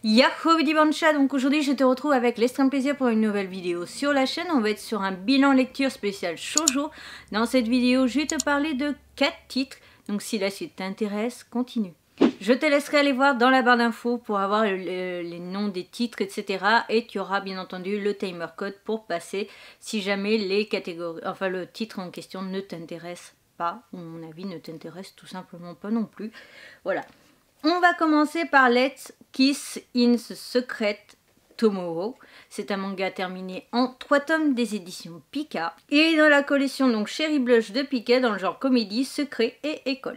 Yahoo Vidibancha, donc aujourd'hui je te retrouve avec l'extrême plaisir pour une nouvelle vidéo sur la chaîne. On va être sur un bilan lecture spécial shoujo. Dans cette vidéo je vais te parler de 4 titres, donc si la suite t'intéresse, continue. Je te laisserai aller voir dans la barre d'infos pour avoir les noms des titres, etc. Et tu auras bien entendu le timer code pour passer si jamais les catégories, enfin le titre en question ne t'intéresse pas, ou mon avis ne t'intéresse tout simplement pas non plus. Voilà. On va commencer par Let's Kiss in the Secret Tomorrow. C'est un manga terminé en 3 tomes des éditions Pika. Et dans la collection donc Cherry Blush de Pika dans le genre comédie, secret et école.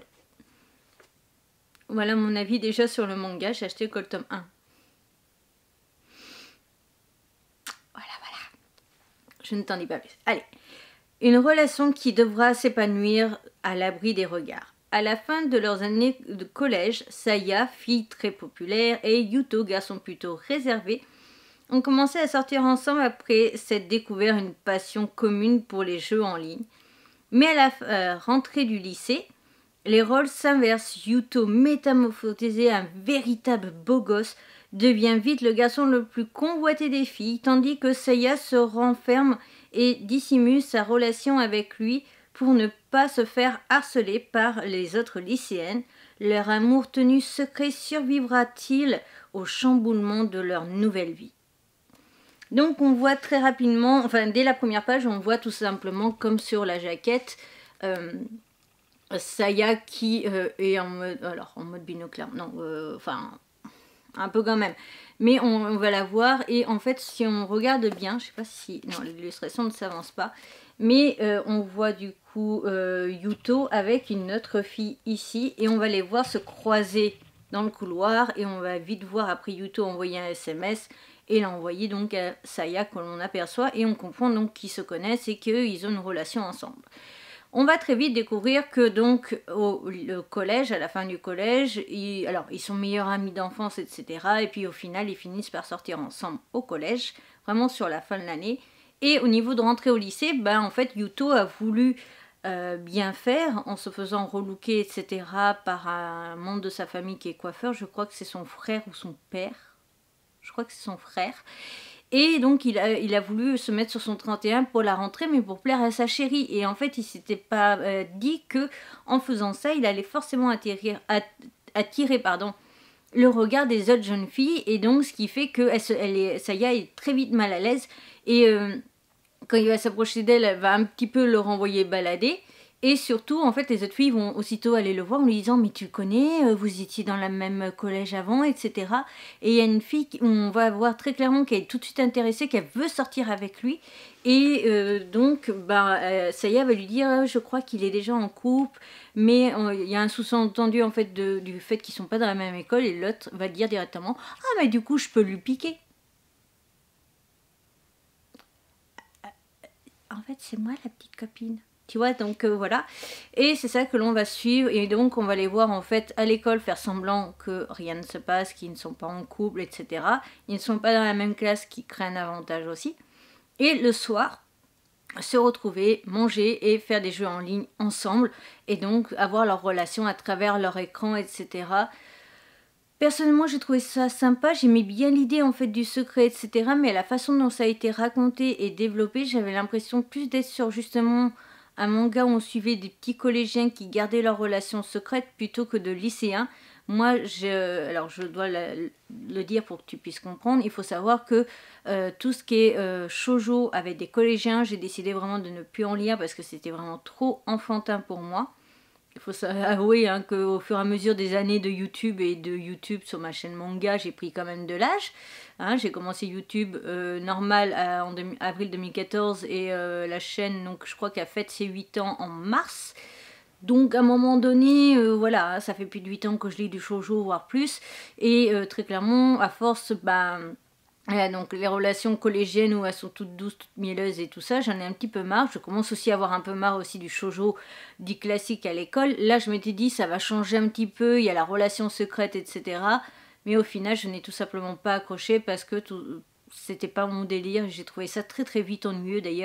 Voilà mon avis déjà sur le manga. J'ai acheté le tome 1. Voilà. Je ne t'en dis pas plus. Allez. Une relation qui devra s'épanouir à l'abri des regards. À la fin de leurs années de collège, Saya, fille très populaire, et Yuto, garçon plutôt réservé, ont commencé à sortir ensemble après s'être découvert une passion commune pour les jeux en ligne. Mais à la rentrée du lycée, les rôles s'inversent. Yuto, métamorphosé un véritable beau gosse, devient vite le garçon le plus convoité des filles, tandis que Saya se renferme et dissimule sa relation avec lui pour ne pas se faire harceler par les autres lycéennes. Leur amour tenu secret survivra-t-il au chamboulement de leur nouvelle vie? Donc on voit très rapidement, enfin dès la première page, on voit tout simplement comme sur la jaquette, Saya qui est en mode, alors en mode binoculaire, non, enfin un peu quand même, mais on va la voir et en fait si on regarde bien, je sais pas si, non l'illustration ne s'avance pas, mais on voit du coup Yuto avec une autre fille ici et on va les voir se croiser dans le couloir et on va vite voir après Yuto envoyer un SMS et l'envoyer donc à Saya que l'on aperçoit et on comprend donc qu'ils se connaissent et qu'ils ont une relation ensemble. On va très vite découvrir que donc au collège, à la fin du collège, ils sont meilleurs amis d'enfance, etc. Et puis au final, ils finissent par sortir ensemble au collège, vraiment sur la fin de l'année. Et au niveau de rentrer au lycée, ben en fait Yuto a voulu bien faire en se faisant relooker, etc. par un membre de sa famille qui est coiffeur. Je crois que c'est son frère ou son père. Je crois que c'est son frère. Et donc il a voulu se mettre sur son 31 pour la rentrée, mais pour plaire à sa chérie. Et en fait il s'était pas dit que en faisant ça, il allait forcément attirer le regard des autres jeunes filles. Et donc ce qui fait que Saya est très vite mal à l'aise. Et quand il va s'approcher d'elle, elle va un petit peu le renvoyer balader. Et surtout, en fait, les autres filles vont aussitôt aller le voir en lui disant « Mais tu connais, vous étiez dans le même collège avant, etc. » Et il y a une fille on va voir très clairement qu'elle est tout de suite intéressée, qu'elle veut sortir avec lui. Et donc, Saya va lui dire « Je crois qu'il est déjà en couple. » Mais il y a un sous-entendu en fait du fait qu'ils ne sont pas dans la même école. Et l'autre va dire directement « Ah, mais du coup, je peux lui piquer. » En fait, c'est moi la petite copine. Tu vois, donc voilà. Et c'est ça que l'on va suivre. Et donc, on va les voir en fait à l'école faire semblant que rien ne se passe, qu'ils ne sont pas en couple, etc. Ils ne sont pas dans la même classe, qui crée un avantage aussi. Et le soir, se retrouver, manger et faire des jeux en ligne ensemble. Et donc, avoir leur relation à travers leur écran, etc. Personnellement, j'ai trouvé ça sympa, j'aimais bien l'idée en fait du secret, etc. Mais la façon dont ça a été raconté et développé, j'avais l'impression plus d'être sur justement un manga où on suivait des petits collégiens qui gardaient leur relation secrète plutôt que de lycéens. Moi, je dois le dire pour que tu puisses comprendre, il faut savoir que tout ce qui est shoujo avec des collégiens, j'ai décidé vraiment de ne plus en lire parce que c'était vraiment trop enfantin pour moi. Il faut avouer hein, qu'au fur et à mesure des années de YouTube et de YouTube sur ma chaîne manga, j'ai pris quand même de l'âge. Hein, j'ai commencé YouTube normal en avril 2014 et la chaîne, donc je crois qu'elle fête ses 8 ans en mars. Donc à un moment donné, voilà, ça fait plus de 8 ans que je lis du shoujo, voire plus. Et très clairement, à force, voilà, donc les relations collégiennes où elles sont toutes douces, toutes mielleuses et tout ça, j'en ai un petit peu marre. Je commence aussi à avoir un peu marre aussi du shoujo dit classique à l'école. Là je m'étais dit ça va changer un petit peu, il y a la relation secrète, etc. Mais au final je n'ai tout simplement pas accroché parce que c'était pas mon délire. J'ai trouvé ça très très vite ennuyeux d'ailleurs.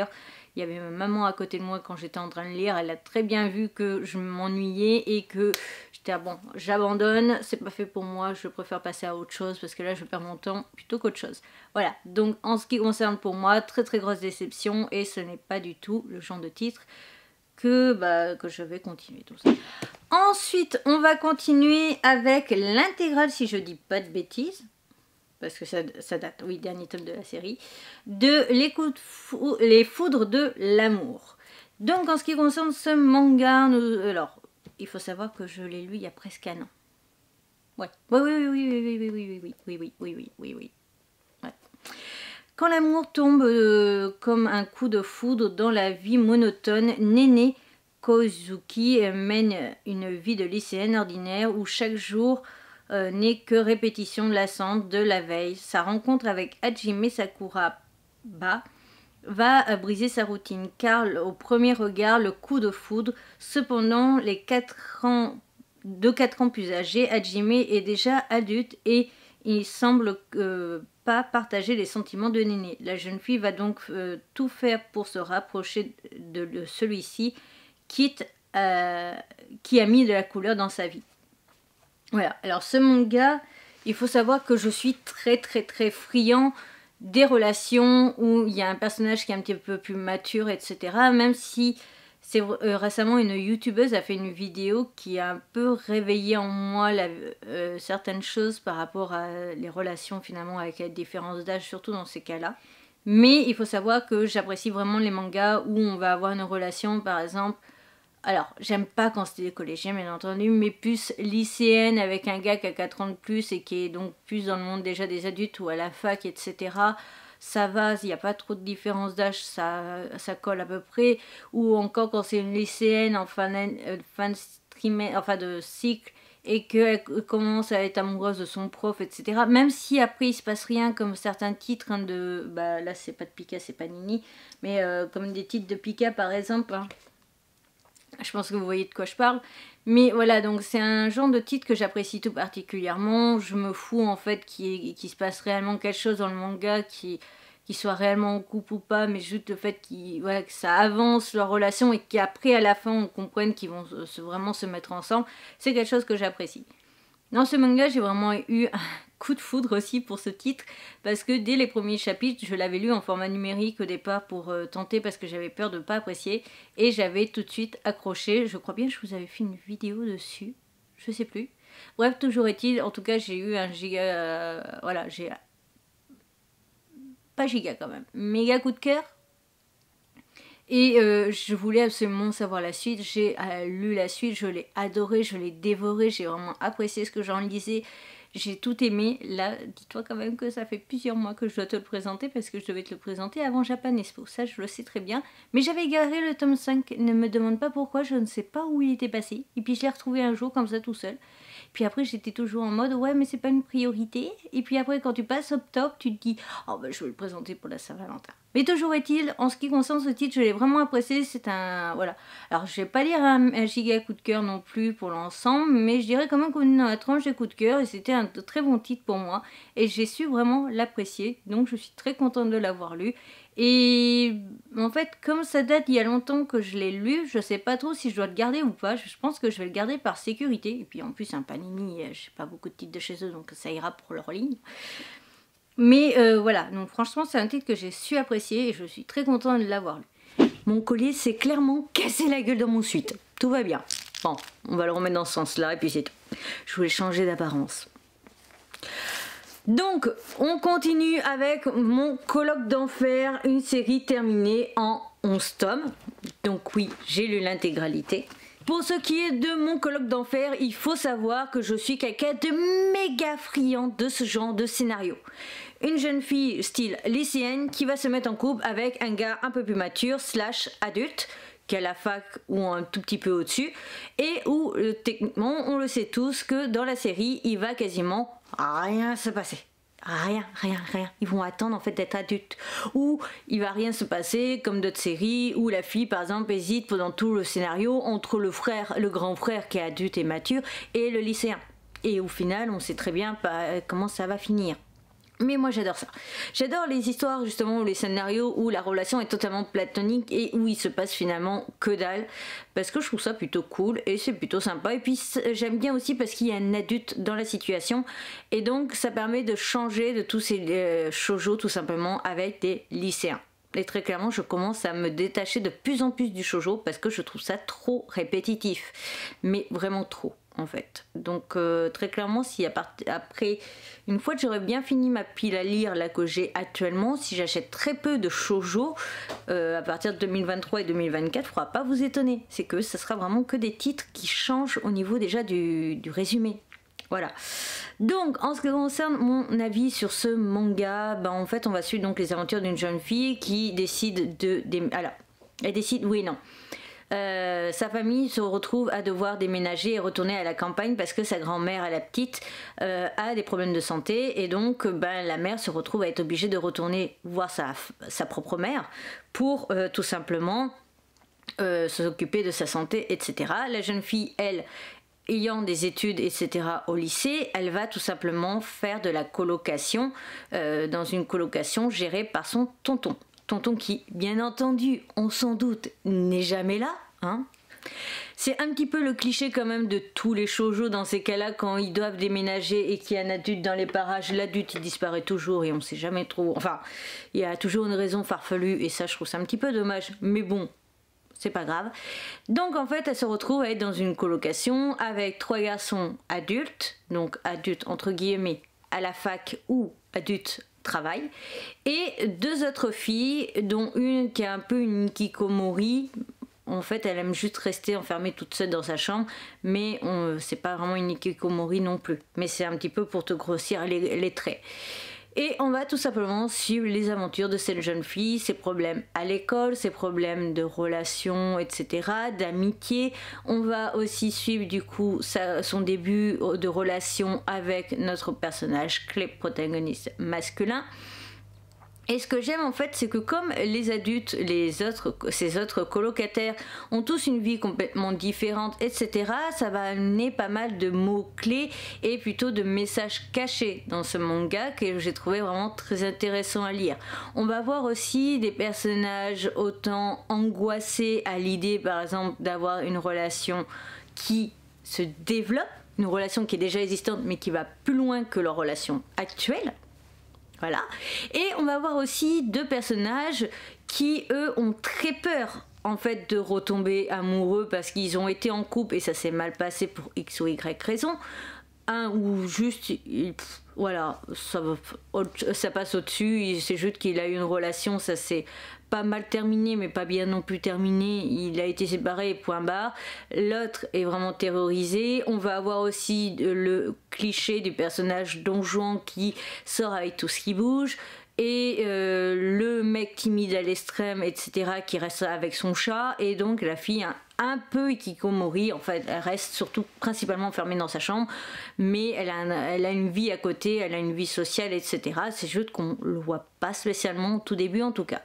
Il y avait ma maman à côté de moi quand j'étais en train de lire. Elle a très bien vu que je m'ennuyais et que j'étais bon, j'abandonne, c'est pas fait pour moi, je préfère passer à autre chose parce que là je perds mon temps plutôt qu'autre chose. Voilà, donc en ce qui concerne pour moi, très très grosse déception et ce n'est pas du tout le genre de titre que je vais continuer tout ça. Ensuite, on va continuer avec l'intégrale, si je dis pas de bêtises, parce que ça date, oui, dernier tome de la série, de Les Foudres de l'amour. Donc en ce qui concerne ce manga, alors, il faut savoir que je l'ai lu il y a presque un an. Ouais, oui. Ouais. Quand l'amour tombe comme un coup de foudre dans la vie monotone, Nene Kozuki mène une vie de lycéenne ordinaire où chaque jour n'est que répétition lassante de la veille. Sa rencontre avec Hajime Sakuraba va briser sa routine car au premier regard le coup de foudre. Cependant, de 4 ans plus âgé, Hajime est déjà adulte et il semble pas partager les sentiments de Nene. La jeune fille va donc tout faire pour se rapprocher de celui-ci, qui a mis de la couleur dans sa vie. Voilà, alors ce manga, il faut savoir que je suis très friand des relations où il y a un personnage qui est un petit peu plus mature, etc. Même si récemment une youtubeuse a fait une vidéo qui a un peu réveillé en moi certaines choses par rapport à les relations finalement avec la différence d'âge, surtout dans ces cas-là. Mais il faut savoir que j'apprécie vraiment les mangas où on va avoir une relation, par exemple, alors j'aime pas quand c'était des collégiens bien entendu, mais plus lycéenne avec un gars qui a 4 ans de plus et qui est donc plus dans le monde déjà des adultes ou à la fac, etc. Ça va, il n'y a pas trop de différence d'âge, ça colle à peu près. Ou encore quand c'est une lycéenne en fin de cycle et qu'elle commence à être amoureuse de son prof, etc. Même si après il se passe rien comme certains titres là c'est pas de Pika, c'est pas Nini, mais comme des titres de Pika par exemple, hein. Je pense que vous voyez de quoi je parle. Mais voilà, donc c'est un genre de titre que j'apprécie tout particulièrement. Je me fous en fait qu'il se passe réellement quelque chose dans le manga, qui soit réellement en couple ou pas, mais juste le fait que ça avance leur relation et qu'après à la fin on comprenne qu'ils vont vraiment se mettre ensemble. C'est quelque chose que j'apprécie. Dans ce manga, j'ai vraiment eu un coup de foudre aussi pour ce titre, parce que dès les premiers chapitres, je l'avais lu en format numérique au départ pour tenter, parce que j'avais peur de ne pas apprécier, et j'avais tout de suite accroché. Je crois bien que je vous avais fait une vidéo dessus, je sais plus. Bref, toujours est-il, en tout cas j'ai eu un giga, pas giga quand même, méga coup de cœur. Et je voulais absolument savoir la suite, j'ai lu la suite, je l'ai adoré, je l'ai dévoré, j'ai vraiment apprécié ce que j'en lisais, j'ai tout aimé. Là, dis-toi quand même que ça fait plusieurs mois que je dois te le présenter parce que je devais te le présenter avant Japan Expo, ça je le sais très bien. Mais j'avais égaré le tome 5, ne me demande pas pourquoi, je ne sais pas où il était passé. Et puis je l'ai retrouvé un jour comme ça tout seul. Puis après j'étais toujours en mode ouais mais c'est pas une priorité. Et puis après quand tu passes au top, tu te dis oh bah je vais le présenter pour la Saint-Valentin. Mais toujours est-il, en ce qui concerne ce titre, je l'ai vraiment apprécié, c'est un... Voilà. Alors je vais pas dire un giga coup de cœur non plus pour l'ensemble, mais je dirais quand même qu'on est dans la tranche des coups de cœur et c'était un très bon titre pour moi. Et j'ai su vraiment l'apprécier, donc je suis très contente de l'avoir lu. Et en fait, comme ça date il y a longtemps que je l'ai lu, je sais pas trop si je dois le garder ou pas. Je pense que je vais le garder par sécurité. Et puis en plus, un Panini, je sais pas beaucoup de titres de chez eux, donc ça ira pour leur ligne. Mais voilà, donc franchement c'est un titre que j'ai su apprécier et je suis très contente de l'avoir lu. Mon collier s'est clairement cassé la gueule dans mon suite. Tout va bien. Bon, on va le remettre dans ce sens-là et puis c'est tout. Je voulais changer d'apparence. Donc, on continue avec mon colloque d'enfer, une série terminée en 11 tomes. Donc oui, j'ai lu l'intégralité. Pour ce qui est de mon colloque d'enfer, il faut savoir que je suis quelqu'un de méga friand de ce genre de scénario. Une jeune fille style lycéenne qui va se mettre en couple avec un gars un peu plus mature / adulte, qui est à la fac ou un tout petit peu au-dessus, et où techniquement on le sait tous que dans la série il va quasiment rien se passer. Rien. Ils vont attendre en fait d'être adultes. Ou il va rien se passer comme d'autres séries où la fille par exemple hésite pendant tout le scénario entre le grand frère qui est adulte et mature et le lycéen. Et au final on sait très bien comment ça va finir. Mais moi j'adore ça. J'adore les histoires justement où les scénarios où la relation est totalement platonique et où il se passe finalement que dalle. Parce que je trouve ça plutôt cool et c'est plutôt sympa. Et puis j'aime bien aussi parce qu'il y a un adulte dans la situation. Et donc ça permet de changer de tous ces shoujo tout simplement avec des lycéens. Et très clairement je commence à me détacher de plus en plus du shoujo parce que je trouve ça trop répétitif. Mais vraiment trop. En fait, donc très clairement, si après une fois que j'aurai bien fini ma pile à lire là que j'ai actuellement, si j'achète très peu de shoujo à partir de 2023 et 2024, il ne faudra pas vous étonner, c'est que ça sera vraiment que des titres qui changent au niveau déjà du résumé. Voilà. Donc en ce qui concerne mon avis sur ce manga, ben, en fait on va suivre donc les aventures d'une jeune fille qui décide alors, elle décide, oui non. Sa famille se retrouve à devoir déménager et retourner à la campagne parce que sa grand-mère, la petite, a des problèmes de santé et donc ben, la mère se retrouve à être obligée de retourner voir sa propre mère pour tout simplement s'occuper de sa santé, etc. La jeune fille, elle, ayant des études, etc. au lycée, elle va tout simplement faire de la colocation dans une colocation gérée par son tonton. Tonton qui, bien entendu, on s'en doute, n'est jamais là. Hein. C'est un petit peu le cliché quand même de tous les shoujo dans ces cas-là quand ils doivent déménager et qu'il y a un adulte dans les parages. L'adulte il disparaît toujours et on sait jamais trop. Enfin, il y a toujours une raison farfelue et ça je trouve ça un petit peu dommage. Mais bon, c'est pas grave. Donc en fait elle se retrouve à être dans une colocation avec 3 garçons adultes, donc adultes entre guillemets à la fac ou adultes travail, et 2 autres filles dont une qui est un peu une hikikomori. En fait elle aime juste rester enfermée toute seule dans sa chambre, mais c'est pas vraiment une hikikomori non plus, mais c'est un petit peu pour te grossir les traits. Et on va tout simplement suivre les aventures de cette jeune fille, ses problèmes à l'école, ses problèmes de relations, etc., d'amitié. On va aussi suivre du coup son début de relation avec notre personnage clé protagoniste masculin. Et ce que j'aime en fait, c'est que comme les adultes, ces autres colocataires ont tous une vie complètement différente, etc., ça va amener pas mal de mots-clés et plutôt de messages cachés dans ce manga que j'ai trouvé vraiment très intéressant à lire. On va voir aussi des personnages autant angoissés à l'idée, par exemple, d'avoir une relation qui se développe, une relation qui est déjà existante mais qui va plus loin que leur relation actuelle. Voilà. Et on va voir aussi 2 personnages qui, eux, ont très peur en fait de retomber amoureux parce qu'ils ont été en couple et ça s'est mal passé pour X ou Y raison. Un ou juste, voilà, ça passe au-dessus, c'est juste qu'il a eu une relation, ça s'est pas mal terminé mais pas bien non plus terminé, il a été séparé, point barre. L'autre est vraiment terrorisé. On va avoir aussi le cliché du personnage Don Juan qui sort avec tout ce qui bouge, et le mec timide à l'extrême, etc., qui reste avec son chat, et donc la fille un peu hikikomori, en fait elle reste surtout principalement enfermée dans sa chambre, mais elle a une vie à côté, elle a une vie sociale, etc. C'est juste qu'on le voit pas spécialement au tout début en tout cas.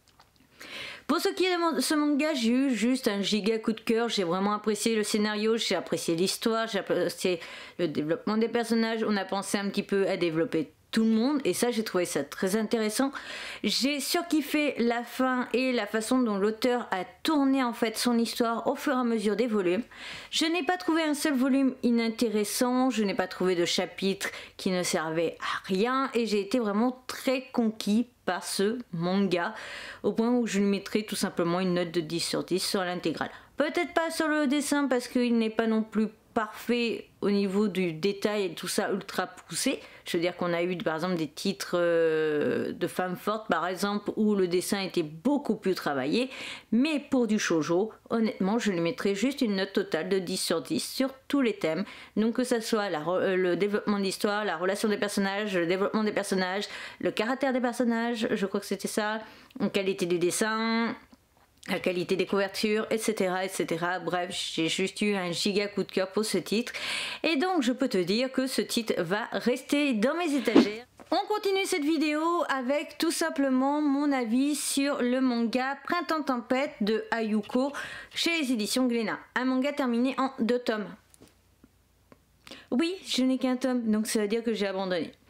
Pour ce qui est de ce manga, j'ai eu juste un giga coup de cœur, j'ai vraiment apprécié le scénario, j'ai apprécié l'histoire, j'ai apprécié le développement des personnages, on a pensé un petit peu à développer tout le monde et ça j'ai trouvé ça très intéressant. J'ai surkiffé la fin et la façon dont l'auteur a tourné en fait son histoire au fur et à mesure des volumes. Je n'ai pas trouvé un seul volume inintéressant, je n'ai pas trouvé de chapitre qui ne servait à rien et j'ai été vraiment très conquis par ce manga au point où je lui mettrai tout simplement une note de 10 sur 10 sur l'intégrale. Peut-être pas sur le dessin parce qu'il n'est pas non plus parfait au niveau du détail et tout ça ultra poussé. Je veux dire qu'on a eu par exemple des titres de femmes fortes par exemple où le dessin était beaucoup plus travaillé, mais pour du shoujo honnêtement je lui mettrais juste une note totale de 10 sur 10 sur tous les thèmes, donc que ce soit le développement de l'histoire, la relation des personnages, le développement des personnages, le caractère des personnages, je crois que c'était ça, la qualité du dessin, la qualité des couvertures, etc., etc. Bref, j'ai juste eu un giga coup de cœur pour ce titre. Et donc, je peux te dire que ce titre va rester dans mes étagères. On continue cette vidéo avec tout simplement mon avis sur le manga Printemps Tempête de Ayuko chez les éditions Glénat. Un manga terminé en 2 tomes. Oui, je n'ai qu'un tome, donc ça veut dire que j'ai abandonné.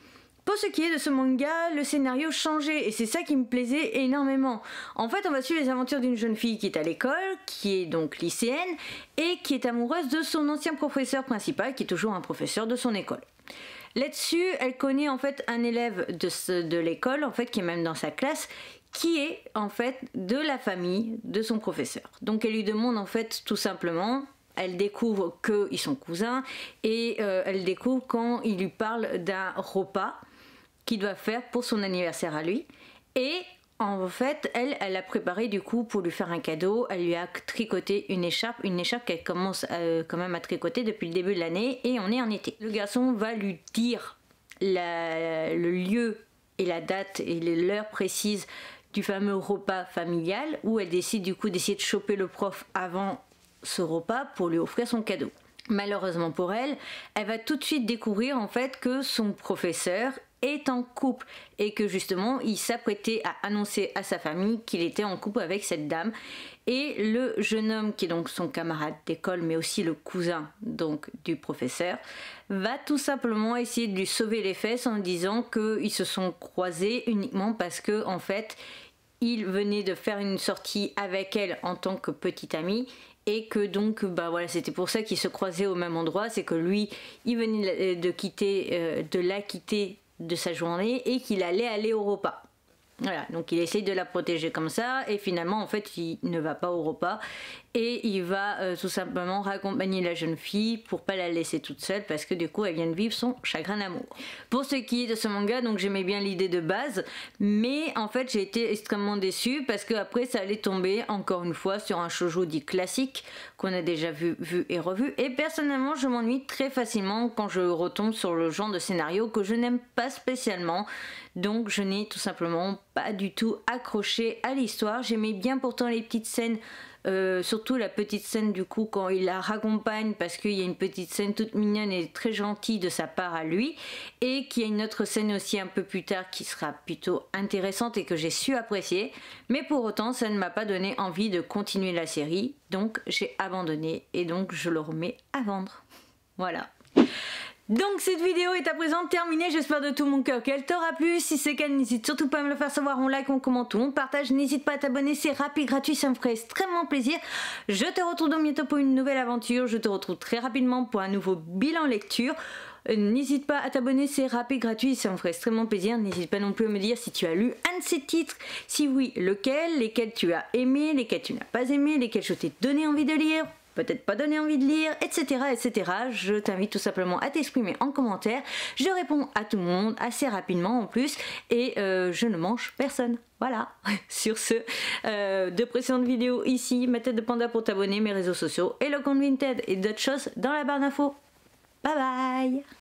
Pour ce qui est de ce manga, le scénario changeait et c'est ça qui me plaisait énormément. En fait, on va suivre les aventures d'une jeune fille qui est à l'école, qui est donc lycéenne et qui est amoureuse de son ancien professeur principal, qui est toujours un professeur de son école. Là-dessus, elle connaît en fait un élève de l'école, en fait, qui est même dans sa classe, qui est en fait de la famille de son professeur. Donc elle lui demande en fait tout simplement, elle découvre qu'ils sont cousins et elle découvre quand il lui parle d'un repas qu'il doit faire pour son anniversaire à lui. Et en fait, elle a préparé du coup pour lui faire un cadeau, elle lui a tricoté une écharpe qu'elle commence quand même à tricoter depuis le début de l'année et on est en été. Le garçon va lui dire le lieu et la date et l'heure précise du fameux repas familial où elle décide du coup d'essayer de choper le prof avant ce repas pour lui offrir son cadeau. Malheureusement pour elle, elle va tout de suite découvrir en fait que son professeur est en couple et que justement il s'apprêtait à annoncer à sa famille qu'il était en couple avec cette dame et le jeune homme qui est donc son camarade d'école mais aussi le cousin donc du professeur va tout simplement essayer de lui sauver les fesses en disant qu'ils se sont croisés uniquement parce que en fait il venait de faire une sortie avec elle en tant que petite amie et que donc bah voilà, c'était pour ça qu'ils se croisaient au même endroit, c'est que lui il venait de la quitter de sa journée et qu'il allait aller au repas. Voilà, donc il essaye de la protéger comme ça et finalement en fait il ne va pas au repas et il va tout simplement raccompagner la jeune fille pour pas la laisser toute seule parce que du coup elle vient de vivre son chagrin d'amour. Pour ce qui est de ce manga, donc j'aimais bien l'idée de base mais en fait j'ai été extrêmement déçue parce que après ça allait tomber encore une fois sur un shoujo dit classique qu'on a déjà vu et revu et personnellement je m'ennuie très facilement quand je retombe sur le genre de scénario que je n'aime pas spécialement, donc je n'ai tout simplement pas du tout accroché à l'histoire. J'aimais bien pourtant les petites scènes, surtout la petite scène du coup quand il la raccompagne parce qu'il y a une petite scène toute mignonne et très gentille de sa part à lui et qu'il y a une autre scène aussi un peu plus tard qui sera plutôt intéressante et que j'ai su apprécier, mais pour autant ça ne m'a pas donné envie de continuer la série, donc j'ai abandonné et donc je le remets à vendre. Voilà. Donc cette vidéo est à présent terminée, j'espère de tout mon cœur qu'elle t'aura plu. Si c'est le cas, n'hésite surtout pas à me le faire savoir, on like, on commente ou on partage. N'hésite pas à t'abonner, c'est rapide, gratuit, ça me ferait extrêmement plaisir. Je te retrouve donc bientôt pour une nouvelle aventure, je te retrouve très rapidement pour un nouveau bilan lecture. N'hésite pas à t'abonner, c'est rapide, gratuit, ça me ferait extrêmement plaisir. N'hésite pas non plus à me dire si tu as lu un de ces titres, si oui, lequel, lesquels tu as aimé, lesquels tu n'as pas aimé, lesquels je t'ai donné envie de lire, peut-être pas donné envie de lire, etc. etc. Je t'invite tout simplement à t'exprimer en commentaire. Je réponds à tout le monde assez rapidement en plus et je ne mange personne. Voilà. Sur ce, de précédentes vidéos ici, ma tête de panda pour t'abonner, mes réseaux sociaux et le compte Vinted et d'autres choses dans la barre d'infos. Bye bye.